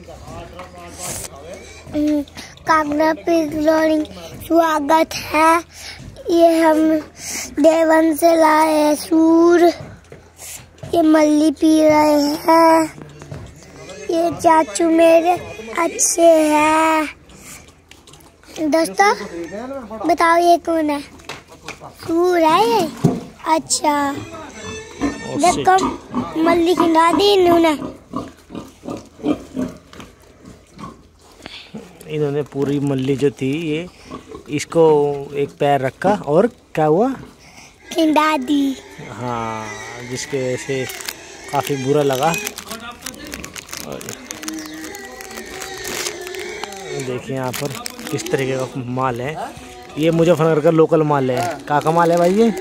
Kangra pig loading स्वागत है। ये हम देवन से लाए हैं सूर। ये मल्ली पी रहे हैं। ये चाचू मेरे अच्छे हैं। दोस्तों बताओ ये कौन है? सूर है ये। अच्छा देखो मल्ली खिला दी इन्होंने पूरी मल्ली जो थी ये इसको एक पैर रखा और क्या हुआ? खिंडा दी। हाँ, जिसके वजह से काफ़ी बुरा लगा। और देखिए यहाँ पर किस तरीके का माल है। ये मुजफ्फरनगर का लोकल माल है। कहाँ का माल है भाई? ये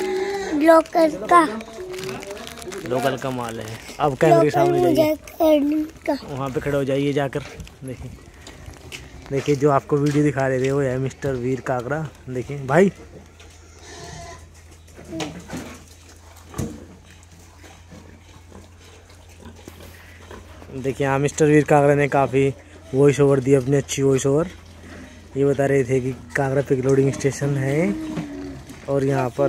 लोकल का माल है। अब कैमरे के सामने जाइए, वहाँ पे खड़े हो जाइए जाकर। देखिए जो आपको वीडियो दिखा रहे थे वो है मिस्टर वीर काकड़ा। देखिए भाई, देखिए हाँ, मिस्टर वीर काकड़ा ने काफ़ी वॉइस ओवर दी, अपनी अच्छी वॉइस ओवर। ये बता रहे थे कि काकड़ा पिक लोडिंग स्टेशन है और यहाँ पर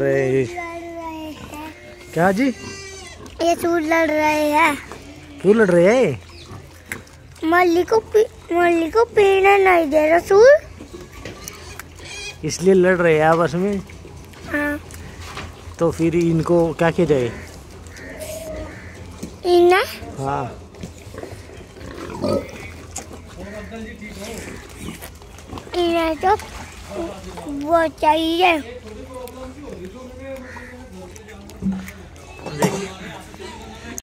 क्या जी? ये सूर लड़ रहे हैं। क्यों लड़ रहे हैं? मल्ली को पीने नहीं दे रहा सूर, इसलिए लड़ रहे हैं आपस में। हाँ। तो फिर इनको क्या किया जाए? हाँ, इन्हें तो वो चाहिए